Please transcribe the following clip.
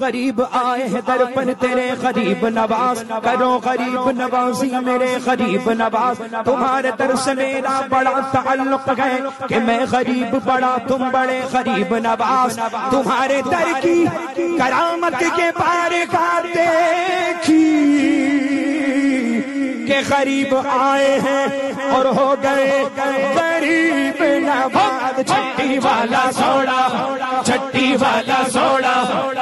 गरीब आए हैं दर्पण तेरे गरीब नवाज, करो गरीब नवाजी मेरे गरीब नवाज। तुम्हारे दर से मेरा बड़ा ताल्लुक है कि मैं गरीब बड़ा तुम बड़े गरीब नवाज। तुम्हारे दर की करामत के बारे का देखी के गरीब आए हैं और हो गए गरीब नवाज। छट्टी वाला सोड़ा, छट्टी वाला सोड़ा,